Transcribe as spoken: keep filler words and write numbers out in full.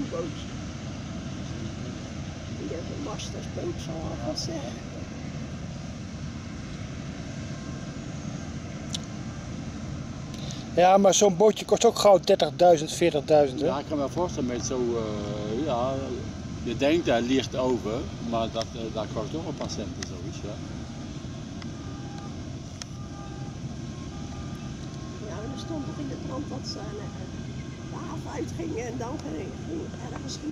stoomboot. Die heeft een mastersboot, zal ik wel zeggen. Ja, maar zo'n bootje kost ook gauw dertigduizend, veertigduizend, hè? Ja, ik kan me voorstellen met zo, uh, ja, je denkt dat ligt over, maar dat, uh, dat kost ook een paar centen zoiets, ja. Ja, er stond toch in de krant dat ze uh, de haven uitgingen en dan ging ergens